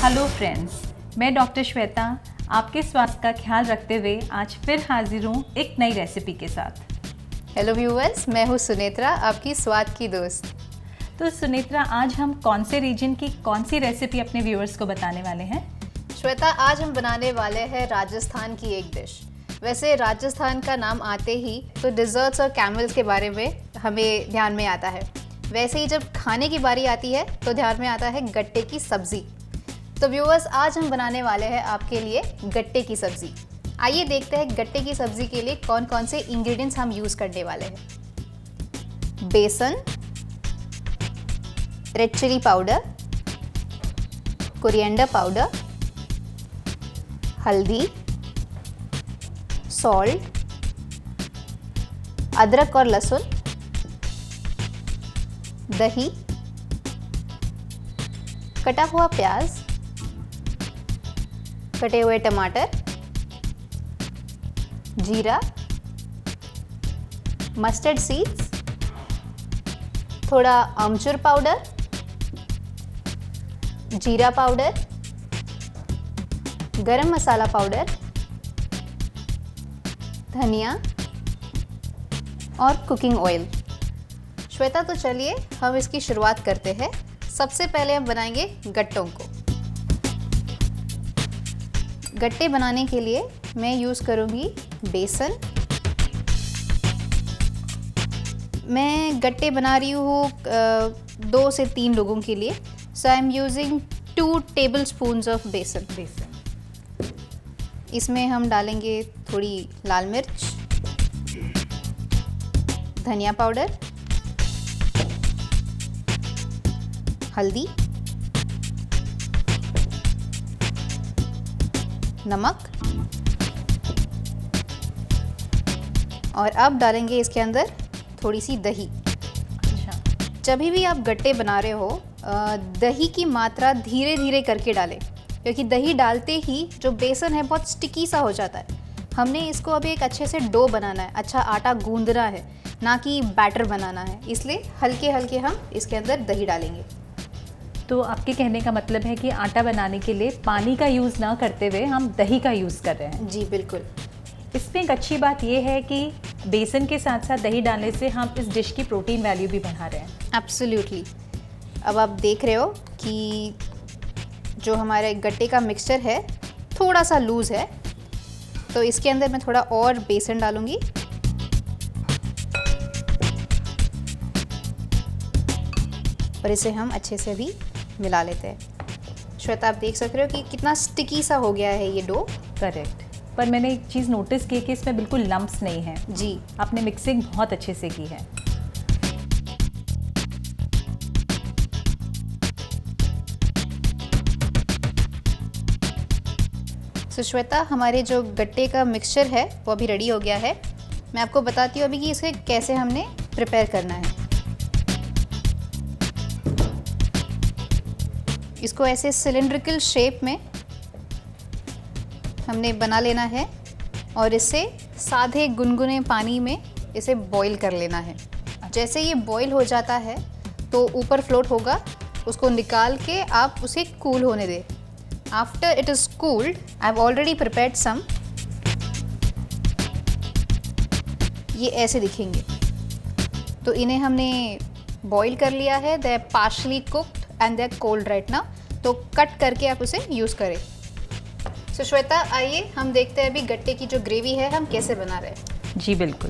Hello friends, मैं doctor Shweta आपके स्वास्थ्य का ख्याल रखते हुए आज फिर हाजिर हूँ एक नई रेसिपी के साथ। हेलो व्यूअर्स, मैं हूँ सुनेत्रा, आपकी स्वाद की दोस्त। तो सुनेत्रा, आज हम कौन से रीजन की कौन सी रेसिपी अपने व्यूअर्स को बताने वाले हैं? श्वेता, आज हम बनाने वाले हैं राजस्थान की एक डिश। वैसे राजस्थान का नाम आते ही तो डिज़र्ट्स और कैमल्स के बारे में हमें ध्यान में आता है। वैसे ही जब खाने की बारी आती है तो ध्यान में आता है गट्टे की सब्ज़ी। तो व्यूअर्स, आज हम बनाने वाले हैं आपके लिए गट्टे की सब्ज़ी। आइए देखते हैं गट्टे की सब्ज़ी के लिए कौन कौन से इंग्रेडिएंट्स हम यूज़ करने वाले हैं। Besan, red chilli powder, coriander powder, हल्दी, सॉल्ट, अदरक और लहसुन, दही, कटा हुआ प्याज, कटे हुए टमाटर, जीरा, मस्टर्ड सीड्स, थोड़ा आमचूर पाउडर, जीरा पाउडर, गरम मसाला पाउडर, धनिया और कुकिंग ऑयल। श्वेता, तो चलिए हम इसकी शुरुआत करते हैं। सबसे पहले हम बनाएंगे गट्टों को। गट्टे बनाने के लिए मैं यूज़ करूँगी बेसन। मैं गट्टे बना रही हूँ 2 से 3 लोगों के लिए। So I am using 2 tablespoons of besan. इसमें हम डालेंगे थोड़ी लाल मिर्च, धनिया पाउडर, हल्दी, नमक और अब डालेंगे इसके अंदर थोड़ी सी दही। अच्छा, जब भी आप गट्टे बना रहे हो दही की मात्रा धीरे धीरे करके डालें, क्योंकि दही डालते ही जो बेसन है बहुत स्टिकी सा हो जाता है। हमने इसको अभी एक अच्छे से डो बनाना है, अच्छा आटा गूंदना है, ना कि बैटर बनाना है। इसलिए हल्के हल्के हम इसके अंदर दही डालेंगे। तो आपके कहने का मतलब है कि आटा बनाने के लिए पानी का यूज़ ना करते हुए हम दही का यूज़ कर रहे हैं? जी बिल्कुल। इसमें एक अच्छी बात यह है कि बेसन के साथ साथ दही डालने से हम इस डिश की प्रोटीन वैल्यू भी बढ़ा रहे हैं। एब्सोल्युटली। अब आप देख रहे हो कि जो हमारे गट्टे का मिक्सचर है थोड़ा सा लूज़ है, तो इसके अंदर मैं थोड़ा और बेसन डालूंगी। और इसे हम अच्छे से भी मिला लेते हैं। श्वेता, आप देख सक रहे हो कि कितना स्टिकी सा हो गया है ये डो। करेक्ट। पर मैंने एक चीज़ नोटिस की कि इसमें बिल्कुल लम्प्स नहीं है। जी, आपने मिक्सिंग बहुत अच्छे से की है। तो श्वेता, हमारे जो गट्टे का मिक्सचर है वो अभी रेडी हो गया है। मैं आपको बताती हूँ अभी कि इसे कैसे हमने प्रिपेयर करना है। इसको ऐसे सिलिंड्रिकल शेप में हमने बना लेना है और इसे सादे गुनगुने पानी में इसे बॉईल कर लेना है। जैसे ये बॉईल हो जाता है तो ऊपर फ्लोट होगा, उसको निकाल के आप उसे कूल होने दें। After it is cooled, I have already prepared some. ये ऐसे दिखेंगे। तो इन्हें हमने बॉईल कर लिया है। They are partially cooked and they are cold right now. तो कट करके आप उसे यूज़ करें। सो श्वेता, आइए हम देखते हैं अभी गट्टे की जो ग्रेवी है हम कैसे बना रहे हैं। जी बिल्कुल।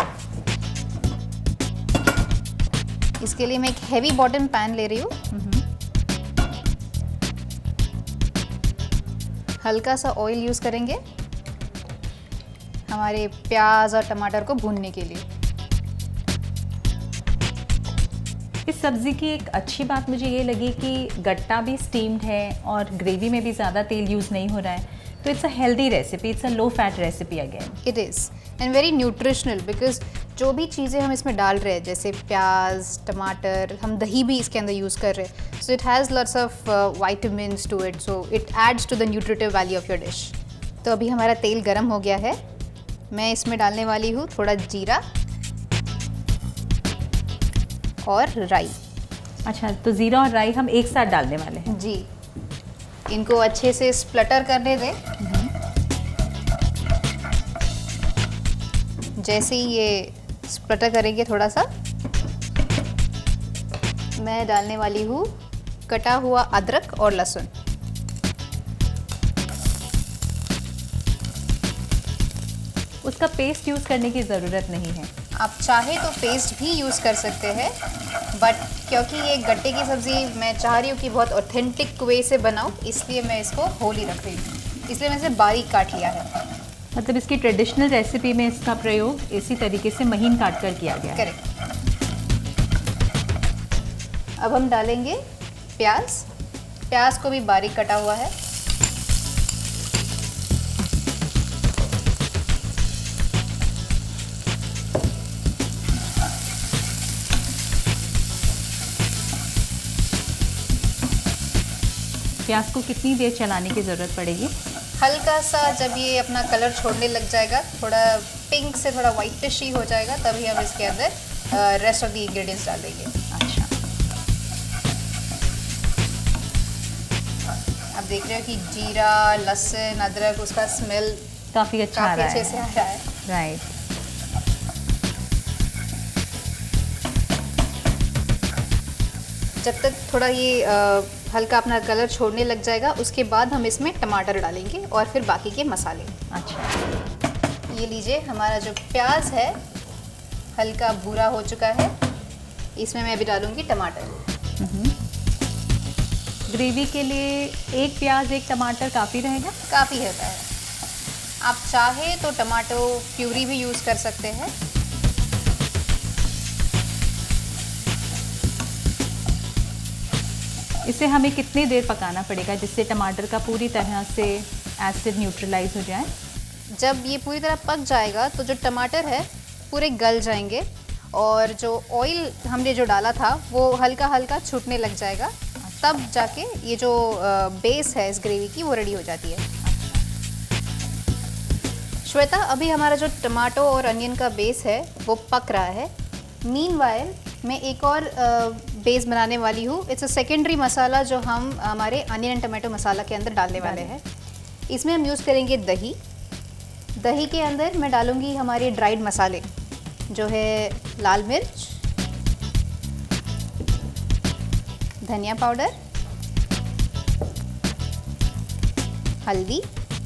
इसके लिए मैं एक हैवी बॉटम पैन ले रही हूँ। हल्का सा ऑयल यूज़ करेंगे हमारे प्याज और टमाटर को भूनने के लिए। इस सब्ज़ी की एक अच्छी बात मुझे ये लगी कि गट्टा भी स्टीम्ड है और ग्रेवी में भी ज़्यादा तेल यूज़ नहीं हो रहा है। तो it's a healthy recipe, it's a low fat recipe again. It is and very nutritional, because जो भी चीज़ें हम इसमें डाल रहे हैं जैसे प्याज, टमाटर, हम दही भी इसके अंदर यूज़ कर रहे हैं। So it has lots of vitamins to it, so it adds to the nutritive value of your dish. तो अभी हमारा तेल गर्म हो गया है। मैं इसमें डालने वाली हूँ थोड़ा जीरा और राई। अच्छा, तो ज़ीरा और राई हम एक साथ डालने वाले हैं। जी। इनको अच्छे से स्प्लटर करने दें। जैसे ही ये स्प्लटर करेंगे थोड़ा सा, मैं डालने वाली हूँ कटा हुआ अदरक और लहसुन। उसका पेस्ट यूज़ करने की ज़रूरत नहीं है। आप चाहे तो पेस्ट भी यूज़ कर सकते हैं, बट क्योंकि ये गट्टे की सब्ज़ी मैं चाह रही हूँ कि बहुत ऑथेंटिक वे से बनाऊँ, इसलिए मैं इसको होल ही रख रही हूँ। इसलिए मैंने इसे बारीक काट लिया है। मतलब इसकी ट्रेडिशनल रेसिपी में इसका प्रयोग इसी तरीके से महीन काट कर किया गया है। करेक्ट। अब हम डालेंगे प्याज। प्याज को भी बारीक कटा हुआ है। प्याज को कितनी देर चलाने की ज़रूरत पड़ेगी? हल्का सा जब ये अपना कलर छोड़ने लग जाएगा, थोड़ा पिंक से थोड़ा वाइटिश ही हो जाएगा, तभी हम इसके अंदर रेस्ट ऑफ द इंग्रेडिएंट्स डाल देंगे। अच्छा, आप देख रहे हो कि जीरा, लहसुन, अदरक, उसका स्मेल काफ़ी अच्छा आ रहा है। अच्छे से आ रहा है। राइट। जब तक थोड़ा ये हल्का अपना कलर छोड़ने लग जाएगा, उसके बाद हम इसमें टमाटर डालेंगे और फिर बाकी के मसाले। अच्छा, ये लीजिए, हमारा जो प्याज है हल्का भूरा हो चुका है। इसमें मैं अभी डालूंगी टमाटर। ग्रेवी के लिए एक प्याज एक टमाटर काफ़ी रहेगा? काफ़ी होता है। आप चाहे तो टमाटो प्यूरी भी यूज़ कर सकते हैं। इसे हमें कितनी देर पकाना पड़ेगा जिससे टमाटर का पूरी तरह से एसिड न्यूट्रलाइज हो जाए? जब ये पूरी तरह पक जाएगा तो जो टमाटर है पूरे गल जाएंगे और जो ऑयल हमने जो डाला था वो हल्का हल्का छूटने लग जाएगा। तब जाके ये जो बेस है इस ग्रेवी की वो रेडी हो जाती है। श्वेता, अभी हमारा जो टमाटो और अनियन का बेस है वो पक रहा है। मीनवाइल मैं एक और बेस बनाने वाली हूँ। इट्स अ सेकेंडरी मसाला जो हम हमारे अनियन एंड टमाटो मसाला के अंदर डालने वाले हैं। इसमें हम यूज़ करेंगे दही। दही के अंदर मैं डालूँगी हमारे ड्राइड मसाले जो है लाल मिर्च, धनिया पाउडर, हल्दी,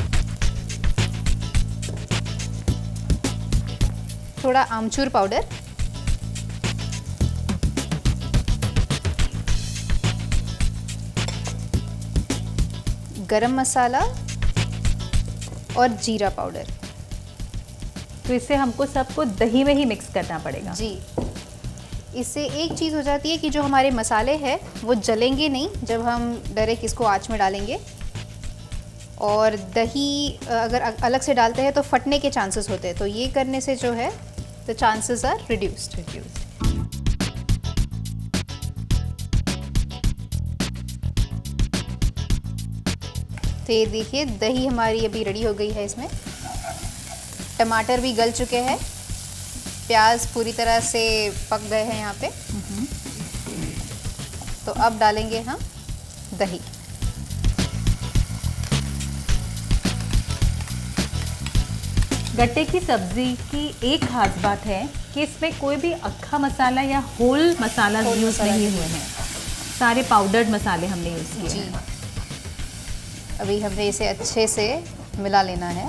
थोड़ा आमचूर पाउडर, गरम मसाला और जीरा पाउडर। तो इससे हमको सबको दही में ही मिक्स करना पड़ेगा। जी, इससे एक चीज़ हो जाती है कि जो हमारे मसाले हैं वो जलेंगे नहीं जब हम डायरेक्ट इसको आँच में डालेंगे। और दही अगर अलग से डालते हैं तो फटने के चांसेस होते हैं, तो ये करने से जो है द चांसेस आर रिड्यूस्ड। तो ये देखिए, दही हमारी अभी रेडी हो गई है। इसमें टमाटर भी गल चुके हैं, प्याज पूरी तरह से पक गए हैं यहाँ पे। तो अब डालेंगे हम दही। गट्टे की सब्जी की एक खास बात है कि इसमें कोई भी अक्खा मसाला या होल मसाला यूज़ नहीं हुए हैं, सारे पाउडर्ड मसाले हमने यूज़ किए जी। हैं। अभी हमें इसे अच्छे से मिला लेना है।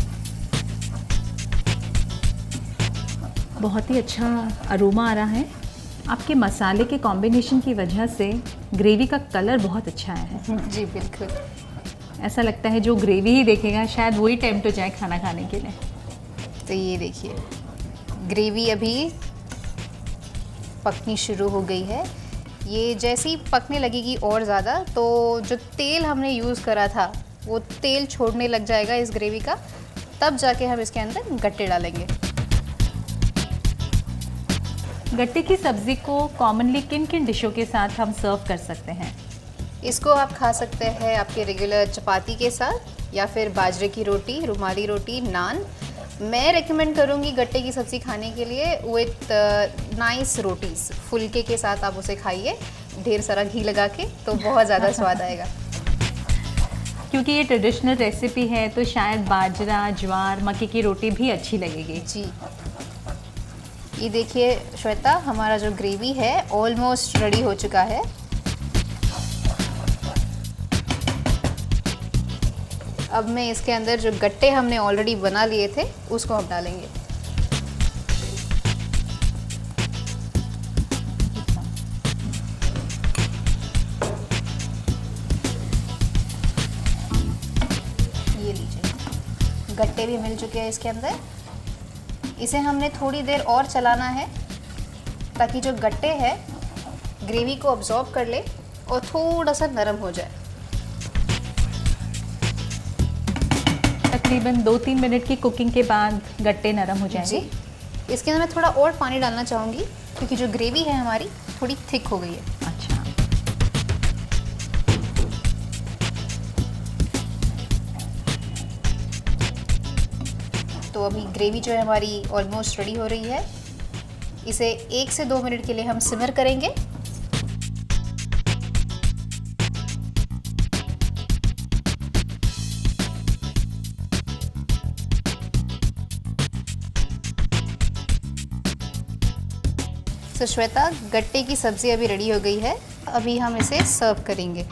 बहुत ही अच्छा अरोमा आ रहा है। आपके मसाले के कॉम्बिनेशन की वजह से ग्रेवी का कलर बहुत अच्छा आया है। जी बिल्कुल, ऐसा लगता है जो ग्रेवी ही देखेगा शायद वही टेम्प्ट हो जाए खाना खाने के लिए। तो ये देखिए, ग्रेवी अभी पकनी शुरू हो गई है। ये जैसे ही पकने लगेगी और ज़्यादा, तो जो तेल हमने यूज़ करा था वो तेल छोड़ने लग जाएगा इस ग्रेवी का। तब जाके हम इसके अंदर गट्टे डालेंगे। गट्टे की सब्ज़ी को कॉमनली किन किन डिशों के साथ हम सर्व कर सकते हैं? इसको आप खा सकते हैं आपके रेगुलर चपाती के साथ, या फिर बाजरे की रोटी, रुमाली रोटी, नान। मैं रेकमेंड करूँगी गट्टे की सब्ज़ी खाने के लिए विथ नाइस रोटीज़। फुलके के साथ आप उसे खाइए ढेर सारा घी लगा के, तो बहुत ज़्यादा स्वाद आएगा। क्योंकि ये ट्रेडिशनल रेसिपी है तो शायद बाजरा, ज्वार, मक्के की रोटी भी अच्छी लगेगी। जी, ये देखिए श्वेता, हमारा जो ग्रेवी है ऑलमोस्ट रेडी हो चुका है। अब मैं इसके अंदर जो गट्टे हमने ऑलरेडी बना लिए थे उसको हम डालेंगे। ये लीजिए, गट्टे भी मिल चुके हैं इसके अंदर। इसे हमने थोड़ी देर और चलाना है ताकि जो गट्टे हैं ग्रेवी को अब्जॉर्ब कर ले और थोड़ा सा नरम हो जाए। तकरीबन 2-3 मिनट की कुकिंग के बाद गट्टे नरम हो जाएंगे। जी, इसके अंदर मैं थोड़ा और पानी डालना चाहूँगी क्योंकि जो ग्रेवी है हमारी थोड़ी थिक हो गई है। अच्छा, तो अभी ग्रेवी जो है हमारी ऑलमोस्ट रेडी हो रही है। इसे 1 से 2 मिनट के लिए हम सिमर करेंगे। तो श्वेता, गट्टे की सब्जी अभी रेडी हो गई है। अभी हम इसे सर्व करेंगे।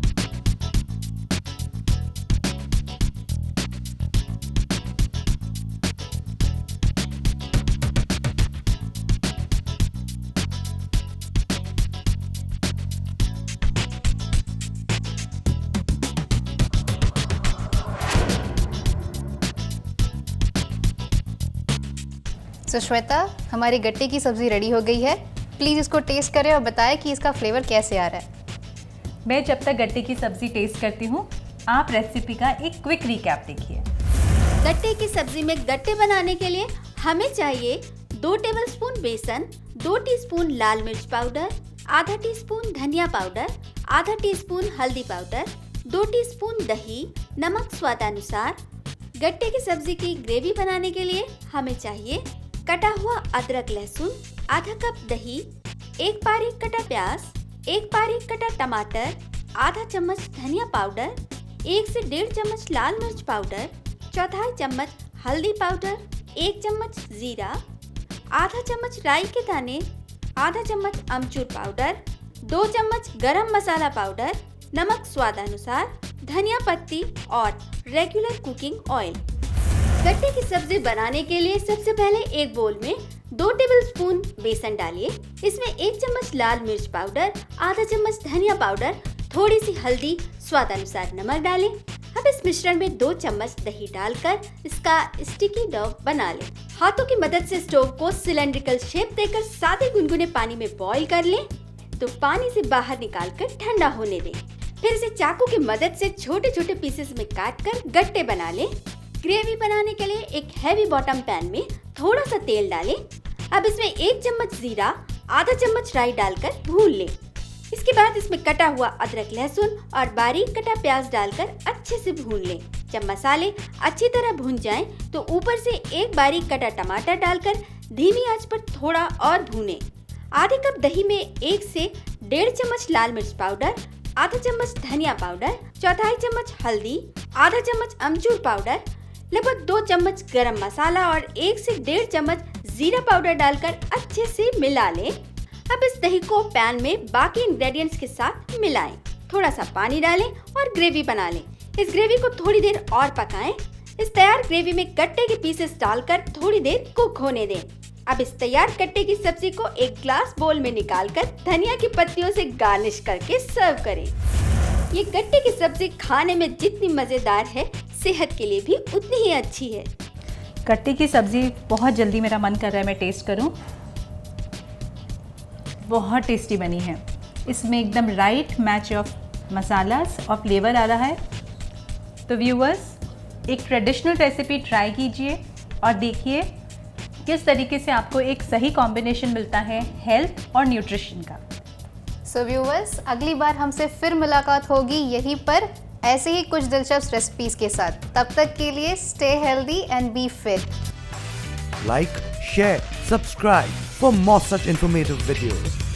तो श्वेता, हमारी गट्टे की सब्ज़ी रेडी हो गई है। प्लीज़ इसको टेस्ट करें और बताएं कि इसका फ्लेवर कैसे आ रहा है। मैं जब तक गट्टे की सब्जी टेस्ट करती हूँ, आप रेसिपी का एक क्विक रिकैप देखिए। गट्टे की सब्जी में गट्टे बनाने के लिए हमें चाहिए 2 टेबलस्पून बेसन, 2 टीस्पून लाल मिर्च पाउडर, आधा टीस्पून धनिया पाउडर, आधा टीस्पून हल्दी पाउडर, 2 टीस्पून दही, नमक स्वादानुसार। गट्टे की सब्जी की ग्रेवी बनाने के लिए हमें चाहिए कटा हुआ अदरक लहसुन, आधा कप दही, 1 बारीक कटा प्याज, 1 बारीक कटा टमाटर, आधा चम्मच धनिया पाउडर, 1 से 1.5 चम्मच लाल मिर्च पाउडर, 1/4 चम्मच हल्दी पाउडर, 1 चम्मच जीरा, आधा चम्मच राई के दाने, आधा चम्मच अमचूर पाउडर, 2 चम्मच गरम मसाला पाउडर, नमक स्वादानुसार, धनिया पत्ती और रेगुलर कुकिंग ऑयल। गट्टे की सब्जी बनाने के लिए सबसे पहले एक बोल में 2 टेबलस्पून बेसन डालिए। इसमें 1 चम्मच लाल मिर्च पाउडर, आधा चम्मच धनिया पाउडर, थोड़ी सी हल्दी, स्वादानुसार नमक डालें। अब इस मिश्रण में 2 चम्मच दही डालकर इसका स्टिकी डो बना लें। हाथों की मदद से स्टोव को सिलेंड्रिकल शेप देकर सादे गुनगुने पानी में बॉईल कर लें। तो पानी से बाहर निकालकर ठंडा होने दें। फिर इसे चाकू की मदद से छोटे छोटे पीसेस में काटकर गट्टे बना लें। ग्रेवी बनाने के लिए एक हैवी बॉटम पैन में थोड़ा सा तेल डालें। अब इसमें 1 चम्मच जीरा, आधा चम्मच राई डालकर भून लें। इसके बाद इसमें कटा हुआ अदरक लहसुन और बारीक कटा प्याज डालकर अच्छे से भून लें। जब मसाले अच्छी तरह भून जाएं, तो ऊपर से 1 बारीक कटा टमाटर डालकर धीमी आंच पर थोड़ा और भूनें। आधे कप दही में 1 से 1.5 चम्मच लाल मिर्च पाउडर, आधा चम्मच धनिया पाउडर, 1/4 चम्मच हल्दी, आधा चम्मच अमचूर पाउडर, लगभग 2 चम्मच गरम मसाला और 1 से 1.5 चम्मच जीरा पाउडर डालकर अच्छे से मिला लें। अब इस दही को पैन में बाकी इंग्रेडिएंट्स के साथ मिलाएं। थोड़ा सा पानी डालें और ग्रेवी बना लें। इस ग्रेवी को थोड़ी देर और पकाएं। इस तैयार ग्रेवी में गट्टे के पीसेस डालकर थोड़ी देर कुक होने दें। अब इस तैयार गट्टे की सब्जी को एक ग्लास बोल में निकालकर धनिया की पत्तियों से गार्निश करके सर्व करें। ये गट्टे की सब्जी खाने में जितनी मजेदार है, सेहत के लिए भी उतनी ही अच्छी है। गट्टे की सब्जी बहुत जल्दी मेरा मन कर रहा है मैं टेस्ट करूं। बहुत टेस्टी बनी है। इसमें एकदम राइट मैच ऑफ मसालास और फ्लेवर आ रहा है। तो व्यूअर्स, एक ट्रेडिशनल रेसिपी ट्राई कीजिए और देखिए किस तरीके से आपको एक सही कॉम्बिनेशन मिलता है हेल्थ और न्यूट्रिशन का। सो व्यूअर्स, अगली बार हमसे फिर मुलाकात होगी यहीं पर ऐसे ही कुछ दिलचस्प रेसिपीज के साथ। तब तक के लिए stay healthy and be fit. Like, share, subscribe for more such informative videos.